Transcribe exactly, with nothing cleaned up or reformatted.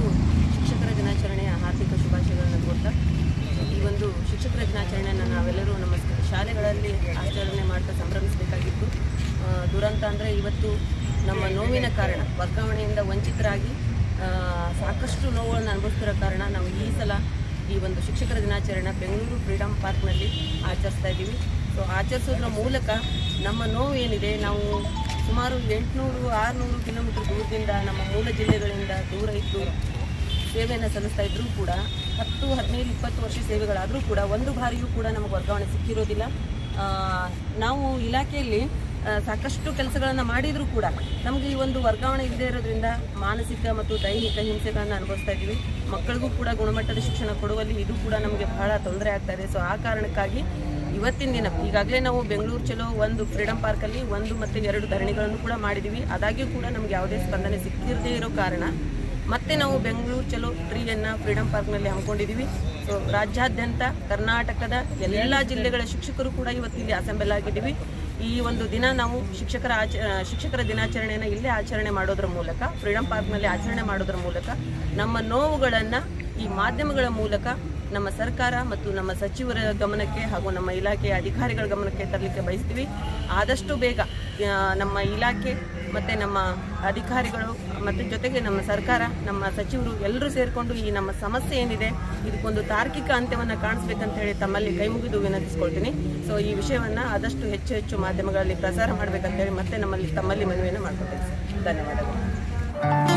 ಎಲ್ಲರಿಗೂ ಶಿಕ್ಷಕರ ದಿನಾಚರಣೆಯ ಹಾರ್ದಿಕ ಶುಭಾಶಯಗಳನ್ನು ಕೊಡ್ತಾ ಈ ಒಂದು ಶಿಕ್ಷಕರ ದಿನಾಚರಣೆಯನ್ನು ನಾವೆಲ್ಲರೂ ನಮ್ಮ ಶಾಲೆಗಳಲ್ಲಿ ಆಚರಣೆ ಮಾಡ್ತಾ ಸಂಭ್ರಮಿಸಬೇಕಾಗಿತ್ತು. ದುರಂತ ಅಂದರೆ ಇವತ್ತು ನಮ್ಮ ನೋವಿನ ಕಾರಣ ವರ್ಗಾವಣೆಯಿಂದ ವಂಚಿತರಾಗಿ ಸಾಕಷ್ಟು ನೋವುಗಳನ್ನು ಅನುಭವಿಸ್ತಿರೋ ಕಾರಣ ನಾವು ಈ ಸಲ ಈ ಒಂದು ಶಿಕ್ಷಕರ ದಿನಾಚರಣೆ ಬೆಂಗಳೂರು ಫ್ರೀಡಮ್ ಪಾರ್ಕ್ನಲ್ಲಿ ಆಚರಿಸ್ತಾ ಇದ್ದೀವಿ. ಸೊ ಆಚರಿಸೋದ್ರ ಮೂಲಕ ನಮ್ಮ ನೋವು ಏನಿದೆ, ನಾವು ಸುಮಾರು ಎಂಟುನೂರು ಆರುನೂರು ಕಿಲೋಮೀಟರ್ ದೂರದಿಂದ ನಮ್ಮ ಮೂಲ ಜಿಲ್ಲೆಗಳಿಂದ ದೂರ ಇದ್ದು ಸೇವೆಯನ್ನು ಸಲ್ಲಿಸ್ತಾ ಇದ್ದರೂ ಕೂಡ ಹತ್ತು ಹದಿನೈದು ಇಪ್ಪತ್ತು ವರ್ಷ ಸೇವೆಗಳಾದರೂ ಕೂಡ ಒಂದು ಬಾರಿಯೂ ಕೂಡ ನಮಗೆ ವರ್ಗಾವಣೆ ಸಿಕ್ಕಿರೋದಿಲ್ಲ. ನಾವು ಇಲಾಖೆಯಲ್ಲಿ ಸಾಕಷ್ಟು ಕೆಲಸಗಳನ್ನು ಮಾಡಿದರೂ ಕೂಡ ನಮಗೆ ಈ ಒಂದು ವರ್ಗಾವಣೆ ಇಲ್ಲದೇ ಇರೋದ್ರಿಂದ ಮಾನಸಿಕ ಮತ್ತು ದೈಹಿಕ ಹಿಂಸೆಗಳನ್ನು ಅನುಭವಿಸ್ತಾ ಇದ್ದೀವಿ. ಮಕ್ಕಳಿಗೂ ಕೂಡ ಗುಣಮಟ್ಟದ ಶಿಕ್ಷಣ ಕೊಡುವಲ್ಲಿ ಇದು ಕೂಡ ನಮಗೆ ಬಹಳ ತೊಂದರೆ ಆಗ್ತಾ ಇದೆ. ಸೊ ಆ ಕಾರಣಕ್ಕಾಗಿ ಇವತ್ತಿನ ದಿನ ಈಗಾಗಲೇ ನಾವು ಬೆಂಗಳೂರು ಚಲೋ ಒಂದು ಫ್ರೀಡಮ್ ಪಾರ್ಕಲ್ಲಿ ಒಂದು ಮತ್ತು ಎರಡು ಧರಣಿಗಳನ್ನು ಕೂಡ ಮಾಡಿದ್ದೀವಿ. ಆದಾಗ್ಯೂ ಕೂಡ ನಮಗೆ ಯಾವುದೇ ಸ್ಪಂದನೆ ಸಿಕ್ಕಿರದೇ ಇರೋ ಕಾರಣ ಮತ್ತೆ ನಾವು ಬೆಂಗಳೂರು ಚಲೋ ತ್ರೀಯನ್ನು ಫ್ರೀಡಮ್ ಪಾರ್ಕ್ನಲ್ಲಿ ಹಮ್ಮಿಕೊಂಡಿದ್ದೀವಿ. ಸೊ ರಾಜ್ಯಾದ್ಯಂತ ಕರ್ನಾಟಕದ ಎಲ್ಲ ಜಿಲ್ಲೆಗಳ ಶಿಕ್ಷಕರು ಕೂಡ ಇವತ್ತು ಇಲ್ಲಿ ಅಸೆಂಬಲ್ ಆಗಿದ್ದೀವಿ. ಈ ಒಂದು ದಿನ ನಾವು ಶಿಕ್ಷಕರ ಆಚ ಶಿಕ್ಷಕರ ದಿನಾಚರಣೆಯನ್ನು ಇಲ್ಲೇ ಆಚರಣೆ ಮಾಡೋದ್ರ ಮೂಲಕ, ಫ್ರೀಡಮ್ ಪಾರ್ಕ್ನಲ್ಲಿ ಆಚರಣೆ ಮಾಡೋದ್ರ ಮೂಲಕ ನಮ್ಮ ನೋವುಗಳನ್ನು ಈ ಮಾಧ್ಯಮಗಳ ಮೂಲಕ ನಮ್ಮ ಸರ್ಕಾರ ಮತ್ತು ನಮ್ಮ ಸಚಿವರ ಗಮನಕ್ಕೆ ಹಾಗೂ ನಮ್ಮ ಇಲಾಖೆಯ ಅಧಿಕಾರಿಗಳ ಗಮನಕ್ಕೆ ತರಲಿಕ್ಕೆ ಬಯಸ್ತೀವಿ. ಆದಷ್ಟು ಬೇಗ ನಮ್ಮ ಇಲಾಖೆ ಮತ್ತು ನಮ್ಮ ಅಧಿಕಾರಿಗಳು ಮತ್ತು ಜೊತೆಗೆ ನಮ್ಮ ಸರ್ಕಾರ, ನಮ್ಮ ಸಚಿವರು ಎಲ್ಲರೂ ಸೇರಿಕೊಂಡು ಈ ನಮ್ಮ ಸಮಸ್ಯೆ ಏನಿದೆ ಇದಕ್ಕೊಂದು ತಾರ್ಕಿಕ ಅಂತ್ಯವನ್ನು ಕಾಣಿಸ್ಬೇಕಂತ ಹೇಳಿ ತಮ್ಮಲ್ಲಿ ಕೈ ಮುಗಿದು ವಿನಂತಿಸ್ಕೊಳ್ತೀನಿ. ಸೊ ಈ ವಿಷಯವನ್ನು ಆದಷ್ಟು ಹೆಚ್ಚು ಹೆಚ್ಚು ಮಾಧ್ಯಮಗಳಲ್ಲಿ ಪ್ರಸಾರ ಮಾಡಬೇಕಂತೇಳಿ ಮತ್ತೆ ನಮ್ಮಲ್ಲಿ ತಮ್ಮಲ್ಲಿ ಮನವಿಯನ್ನು ಮಾಡ್ಕೊಳ್ತೀನಿ. ಧನ್ಯವಾದಗಳು.